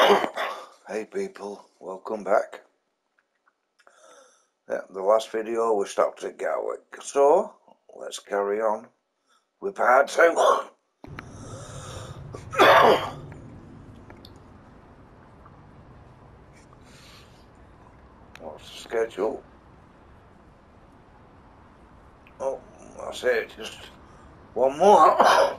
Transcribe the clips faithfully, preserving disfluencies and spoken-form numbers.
Hey people, welcome back. Yeah, the last video we stopped at Gatwick, so let's carry on with part two. What's the schedule? Oh, that's it, just one more.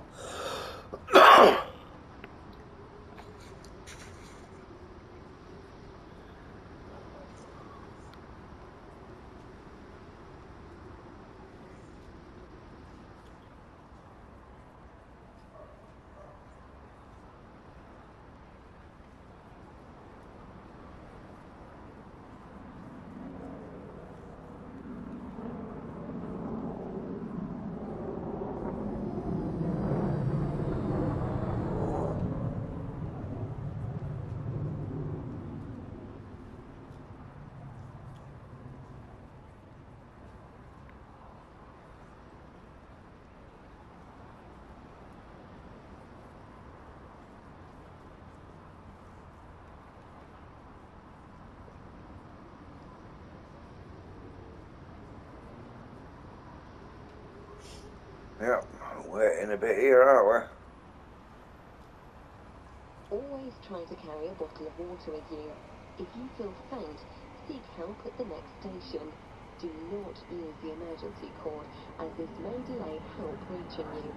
Yeah, waiting a bit here, aren't we? Always try to carry a bottle of water with you. If you feel faint, seek help at the next station. Do not use the emergency cord, as this may delay help reaching you.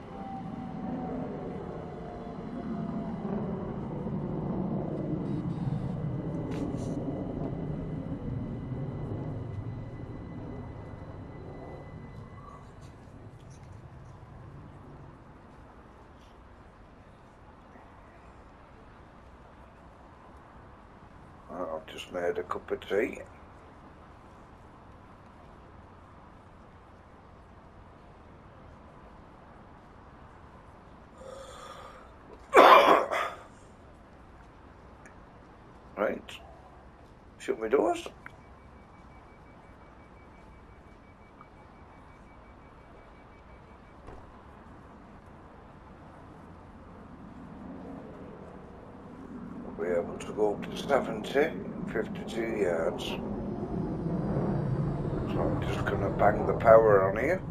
I've just made a cup of tea. Right, shut my doors. We'll be able to go up to seventy, fifty-two yards. So I'm just going to bang the power on here.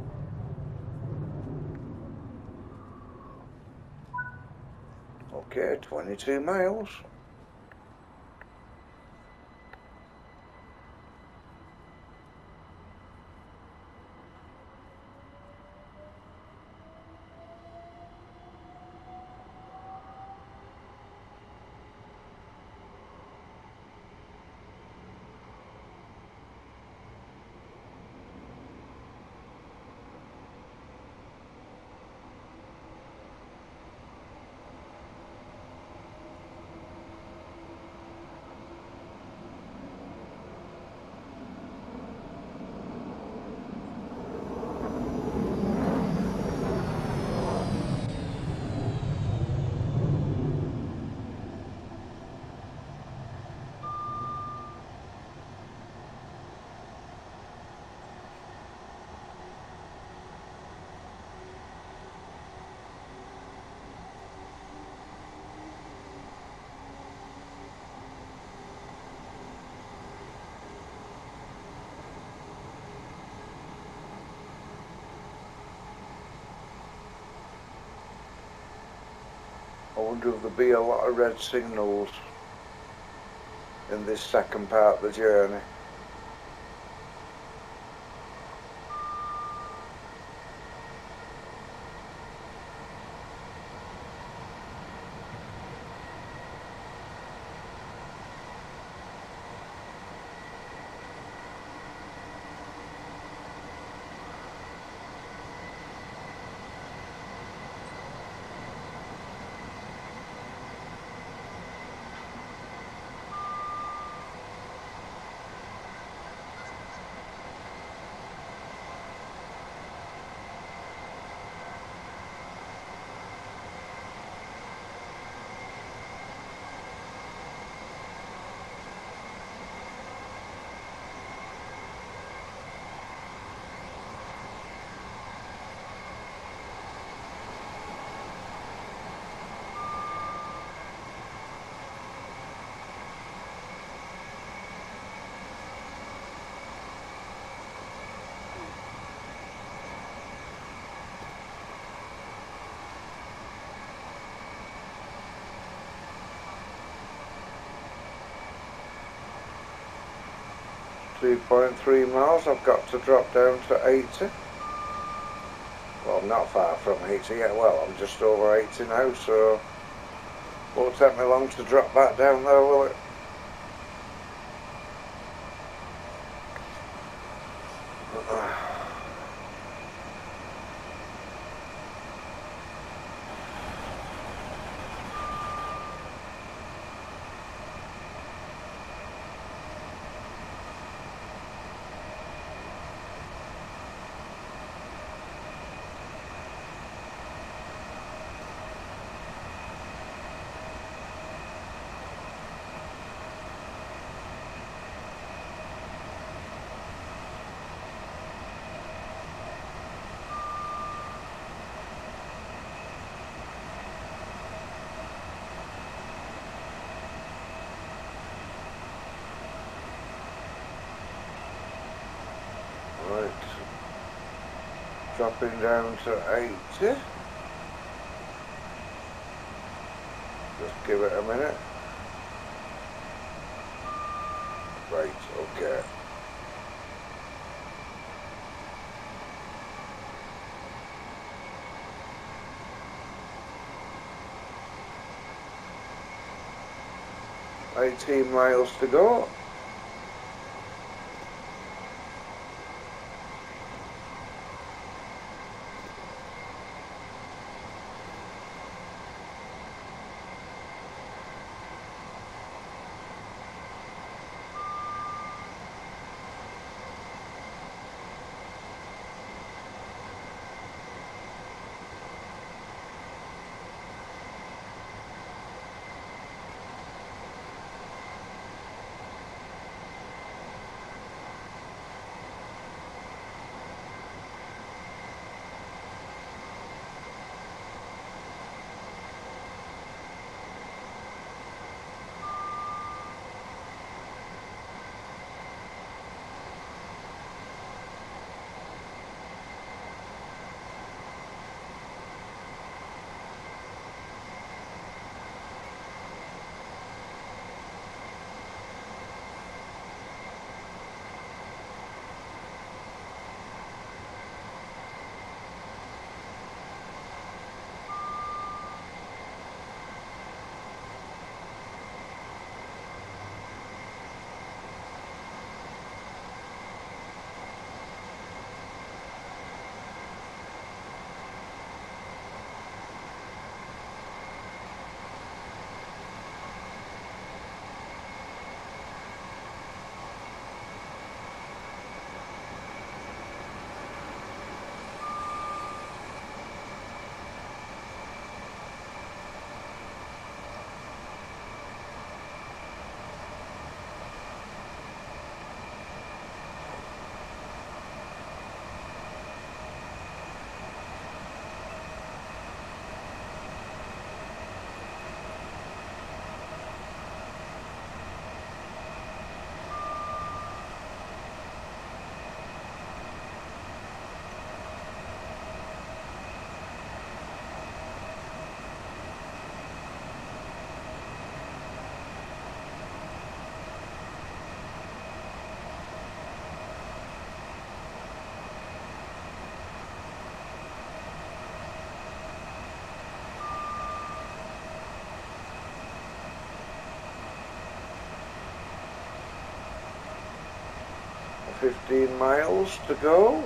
Okay, twenty-two miles. I wonder if there'll be a lot of red signals in this second part of the journey. two point three miles. I've got to drop down to eighty. Well, I'm not far from eighty yet. Well, I'm just over eighty now, so won't take me long to drop back down there, will it? Right, dropping down to eighty. Just give it a minute. Right, okay. eighteen miles to go. fifteen miles to go.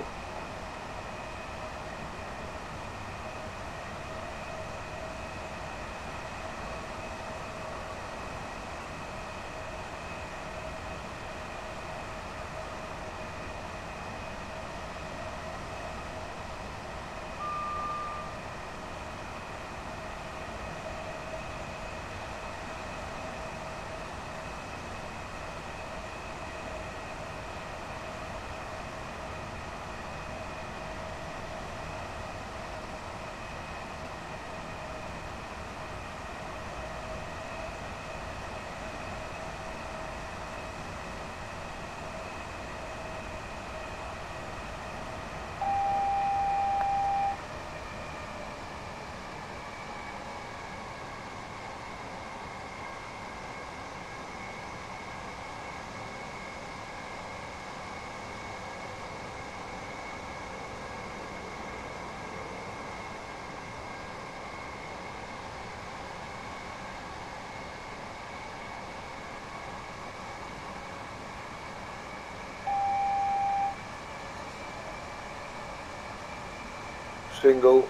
Single.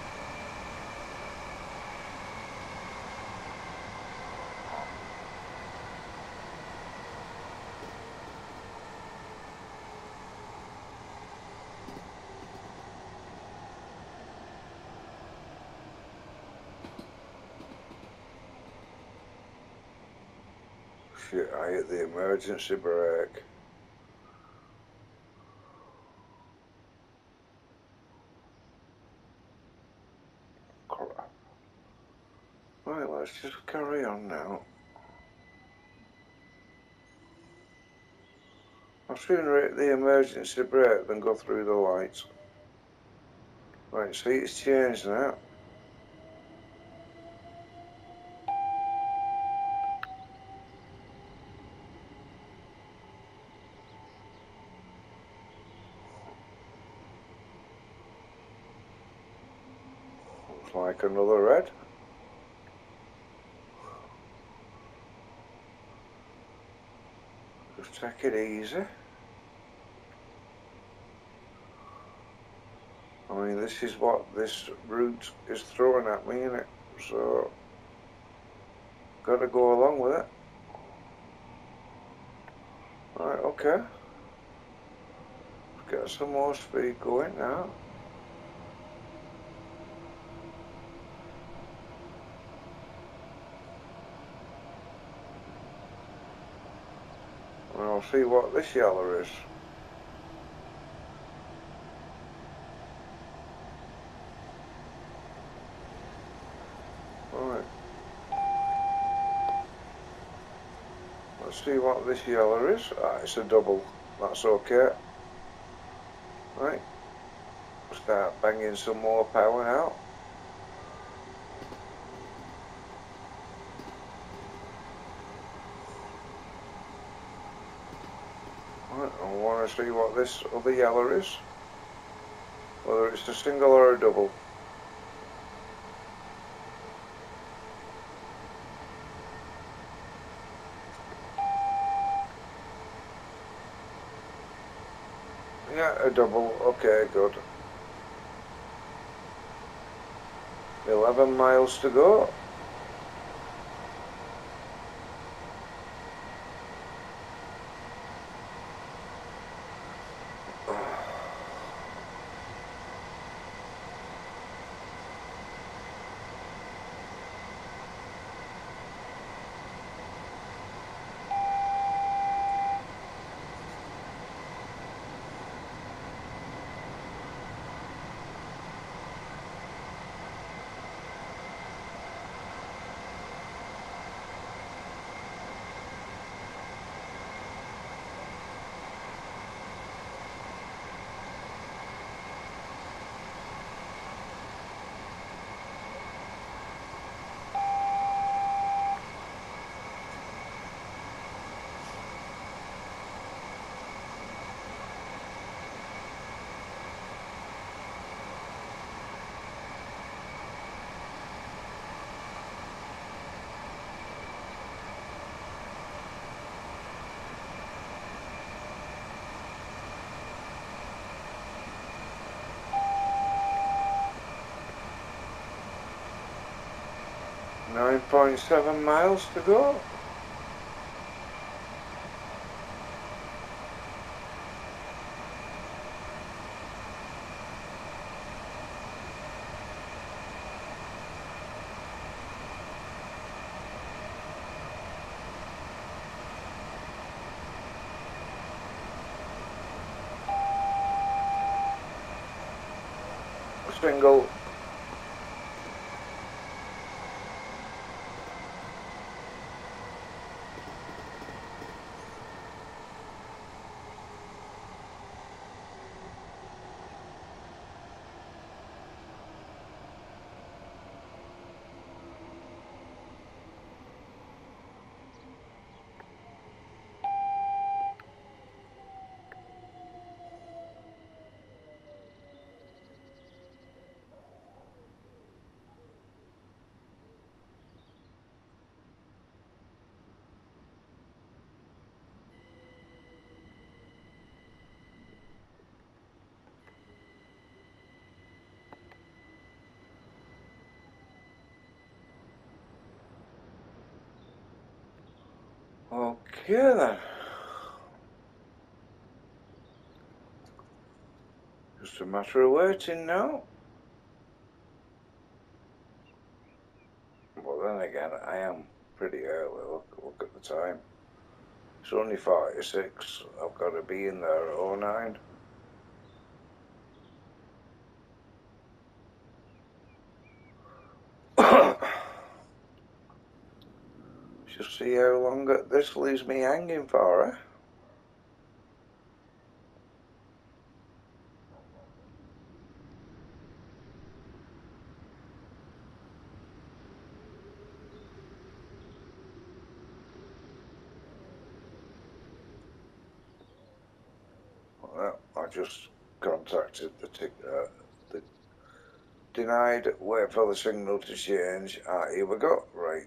Shit, I hit the emergency brake. Crap. Right, let's just carry on now. I'd sooner hit the emergency brake than go through the lights. Right, see, it's changed now. Looks like another red. Just take it easy. I mean, this is what this route is throwing at me, innit? So, gotta go along with it. Right, okay. Let's get some more speed going now. And I'll see what this yellow is. Right. Let's see what this yellow is. Ah, it's a double. That's okay. Right. Start banging some more power now. Right, I want to see what this other yellow is. Whether it's a single or a double. Yeah, a double. Okay, good. eleven miles to go. nine point seven miles to go. Single. Yeah then. Just a matter of waiting now. But then again, I am pretty early. Look, look at the time. It's only forty-six. I've got to be in there at oh nine. Just see how long this leaves me hanging for, eh? Well, I just contacted the ticket. Uh, the denied. Wait for the signal to change. Ah, here we go. Right.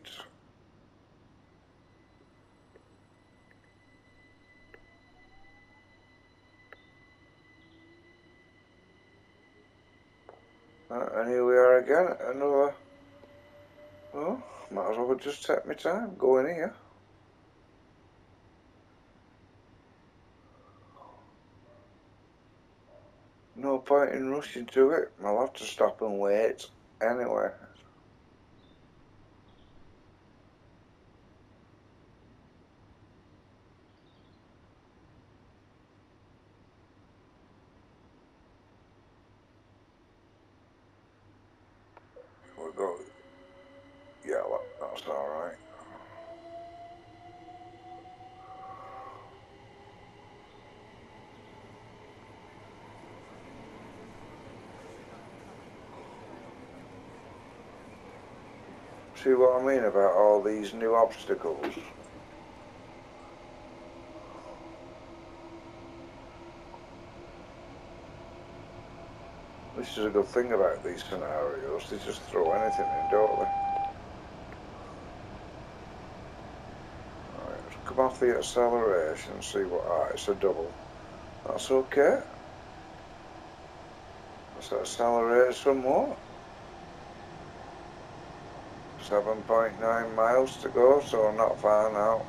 Uh, and here we are again. Another. Oh, might as well just take my time. Go in here. No point in rushing to it. I'll have to stop and wait anyway. We'll go. Yeah, that's alright. See what I mean about all these new obstacles? This is a good thing about these scenarios. They just throw anything in, don't they? Alright, let's come off the acceleration and see what... Ah, it's a double. That's okay. Let's accelerate some more. seven point nine miles to go, so not far now.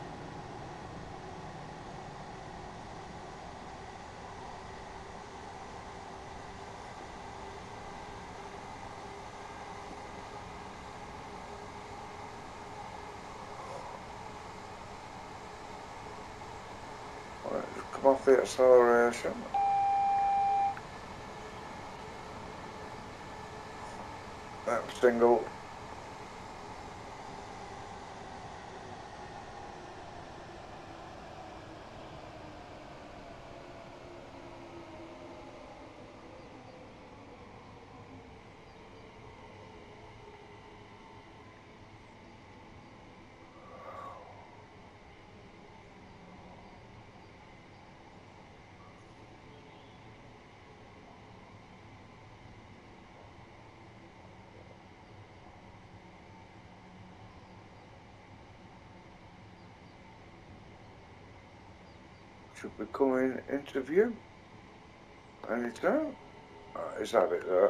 Right, just come off the acceleration. That's single. Should be coming into view anytime. Right, let's have it there.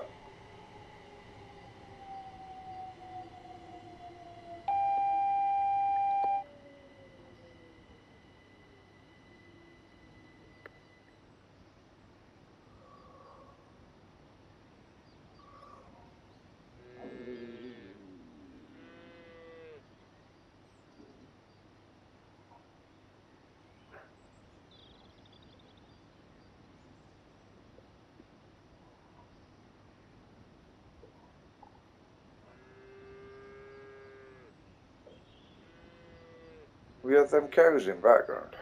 We have them cows in background.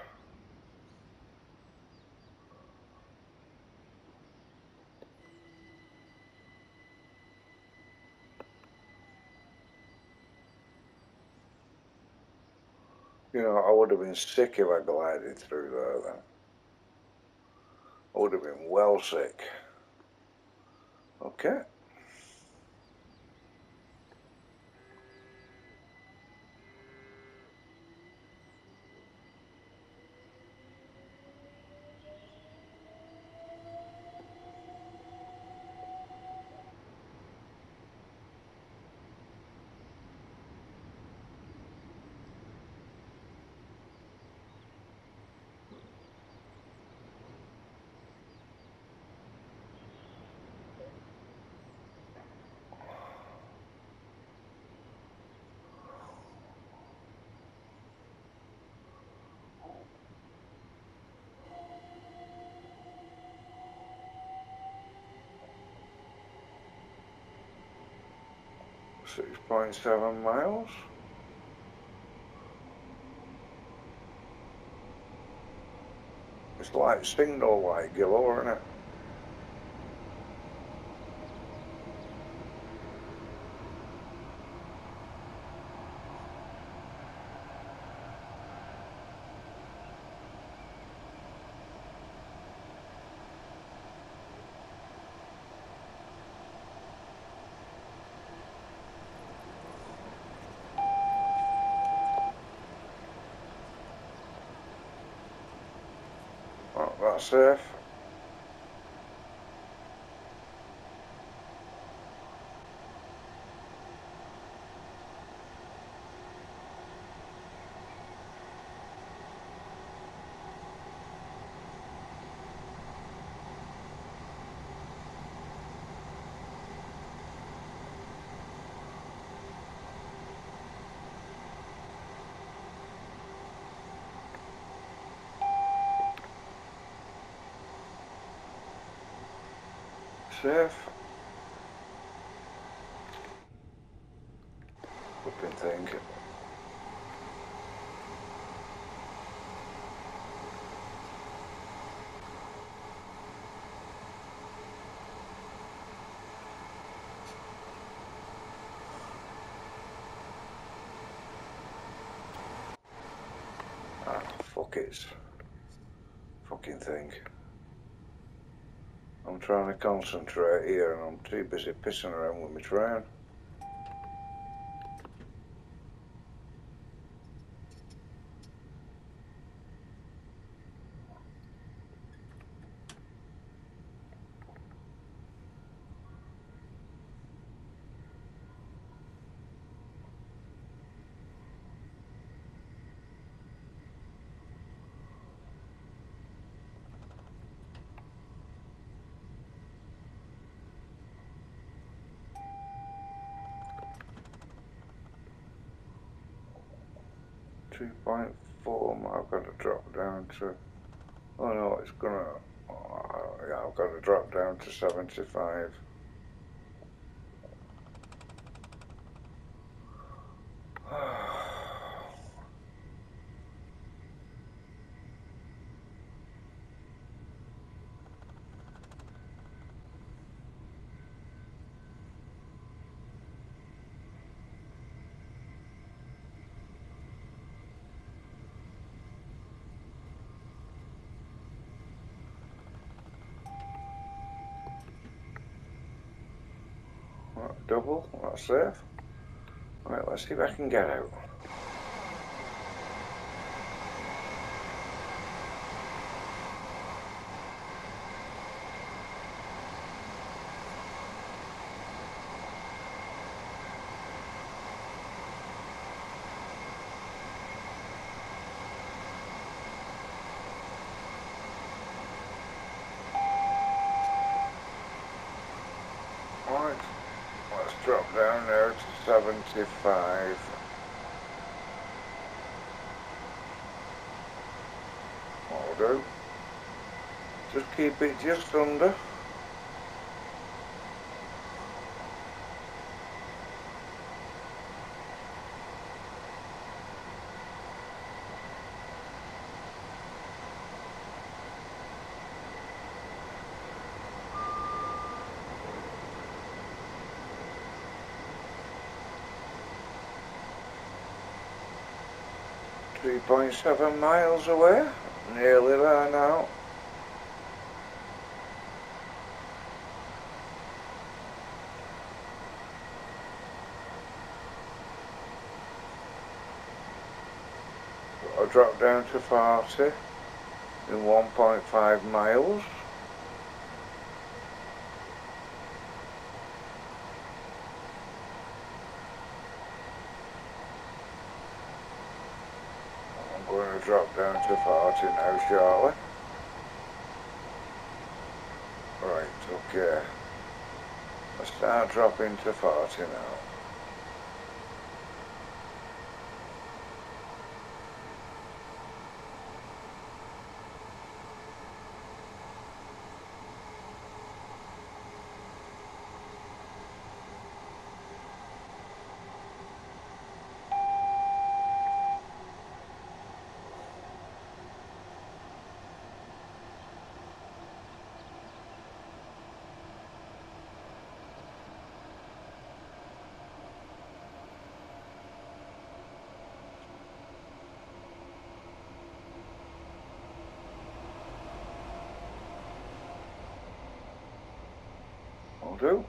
You know, I would have been sick if I glided through there then. I would have been well sick. Okay. six point seven miles. It's like signal light, Gillow, isn't it? Oh, that's safe. Safe. Flipping thing. Ah, fuck it. Fucking thing. I'm trying to concentrate here and I'm too busy pissing around with my train. two point four, I've got to drop down to, oh no, it's gonna, oh, yeah, I've got to drop down to seventy-five. Double, that's safe. Right, let's see if I can get out. Right, let's drop down now to seventy-five. That'll do. Just keep it just under. three point seven miles away, nearly there now. I'll drop down to forty in one point five miles. I'm going to drop down to forty now shortly. Right, okay. Let's start dropping to forty now. That'll do.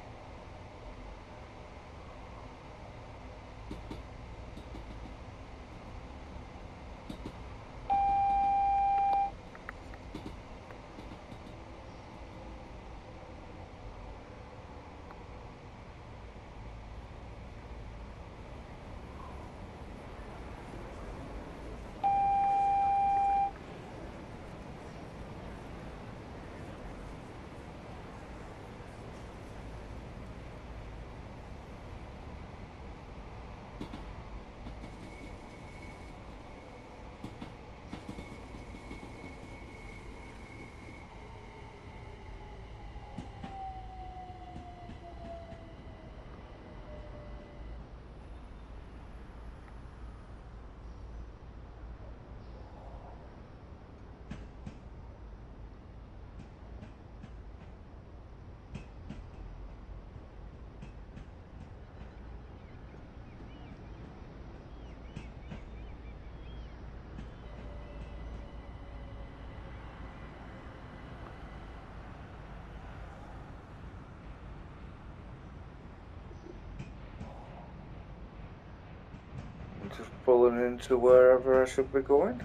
Just pulling into wherever I should be going.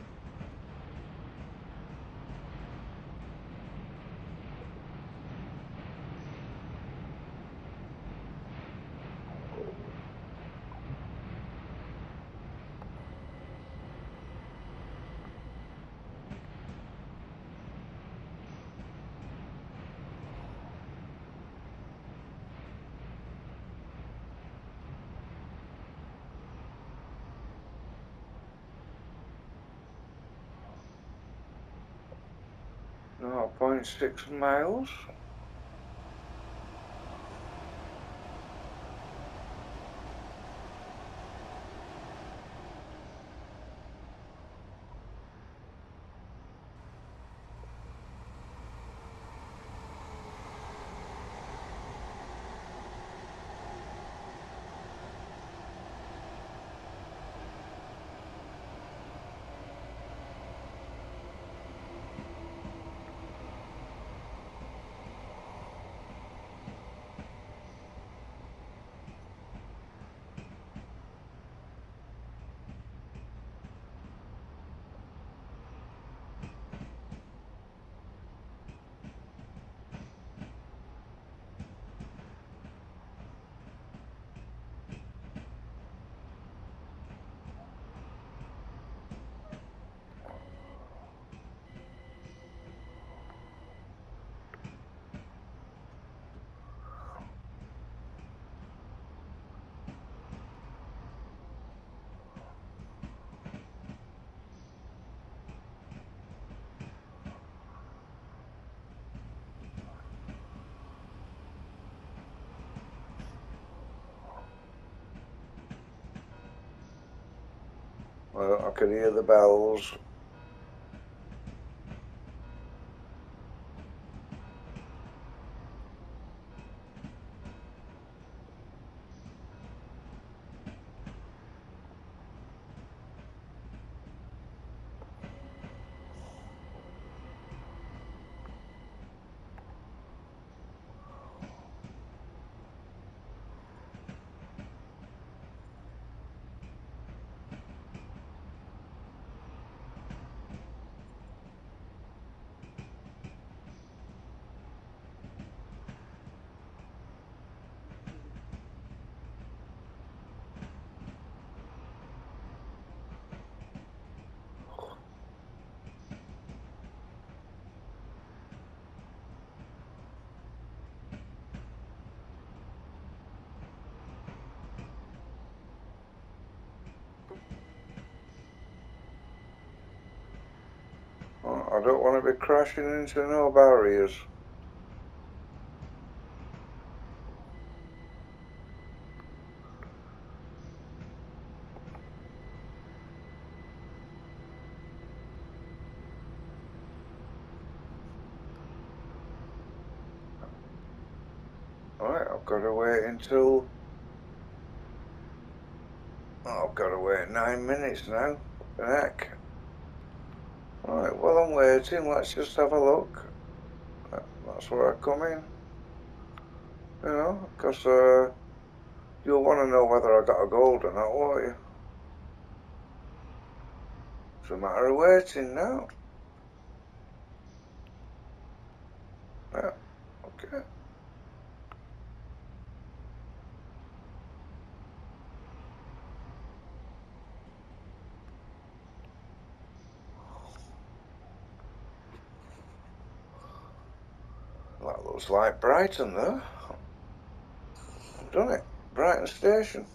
zero point six miles. Well, I could hear the bells. I don't want to be crashing into no barriers. Alright, I've got to wait until... Oh, I've got to wait nine minutes now. The heck. Alright, while I'm waiting, let's just have a look. That's where I come in. You know, because uh, you'll want to know whether I got a gold or not, won't you? It's a matter of waiting now. Yeah, okay. That looks like Brighton though. Done it? Brighton Station.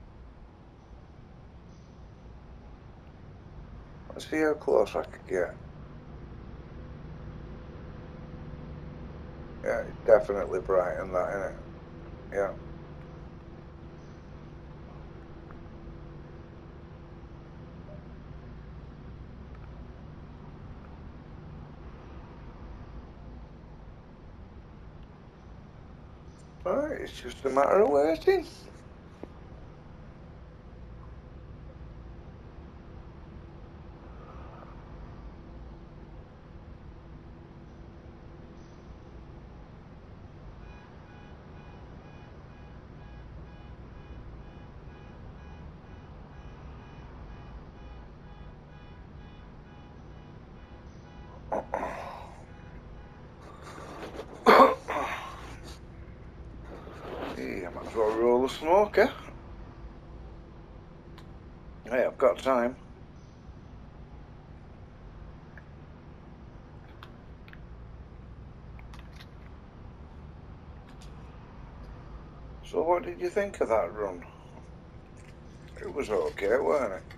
Let's see how close I could get. Yeah, it's definitely Brighton, that, isn't it? Yeah. Alright, it's just a matter of waiting. Yeah, I might as well roll the smoker. Hey, I've got time. So what did you think of that run? It was okay, wasn't it?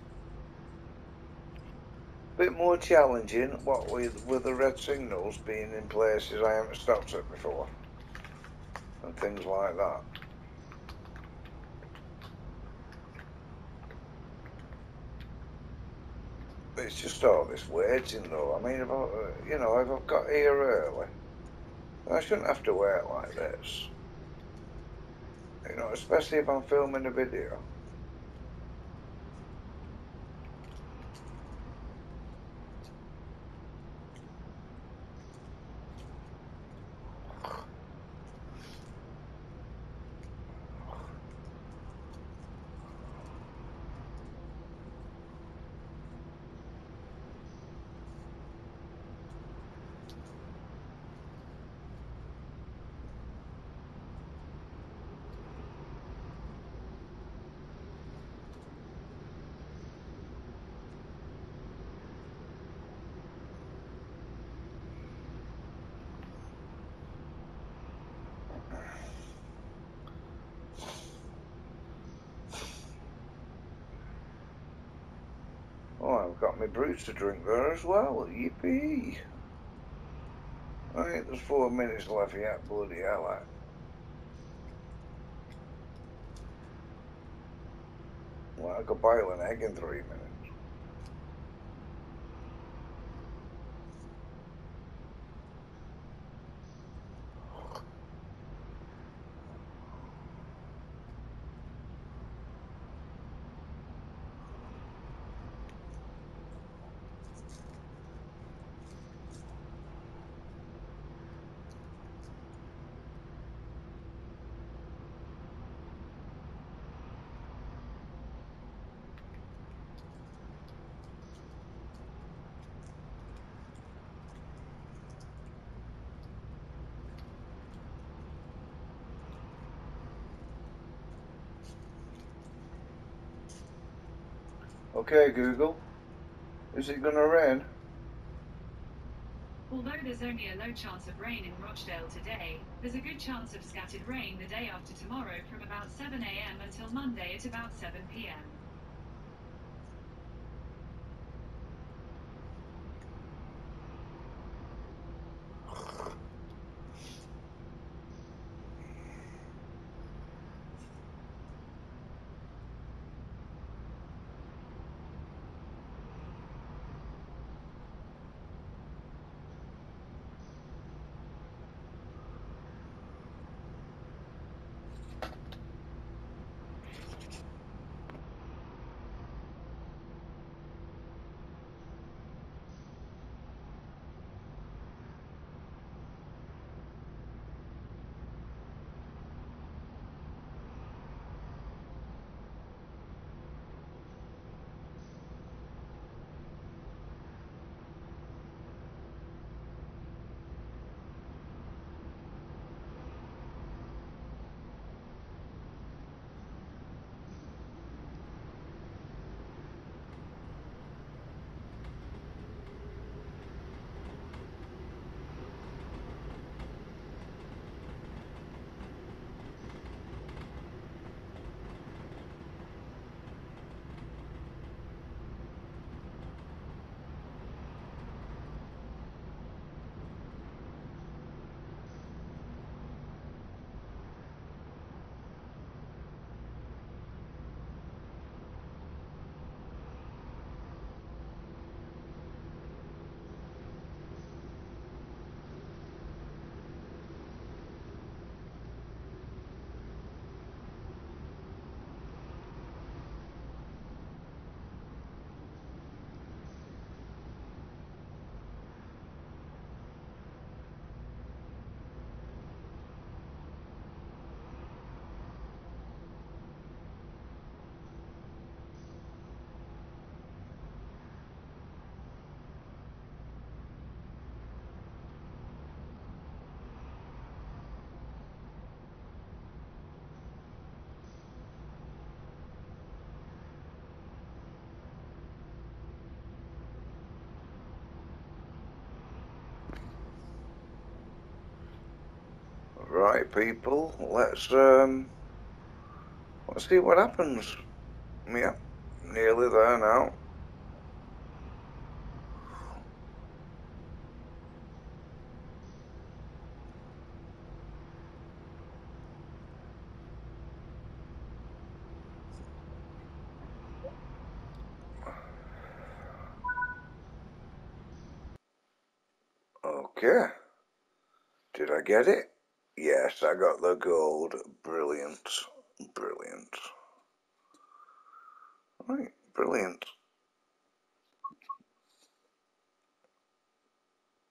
Bit more challenging, what with, with the red signals being in places I haven't stopped at before. And things like that. It's just all this waiting though. I mean, if I, you know, if I've got here early, I shouldn't have to wait like this. You know, especially if I'm filming a video. Oh, I've got my brutes to drink there as well. Yippee! Right, there's four minutes left yet. Bloody hell, that. Well, I could boil an egg in three minutes. Okay, Google. Is it gonna rain? Although there's only a low chance of rain in Rochdale today, there's a good chance of scattered rain the day after tomorrow from about seven A M until Monday at about seven P M Right, people, let's um, let's see what happens. Yeah, nearly there now. Okay, did I get it? Yes, I got the gold. Brilliant, brilliant. Right, brilliant.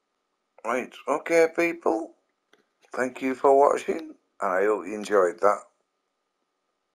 Right, okay, people. Thank you for watching, and I hope you enjoyed that.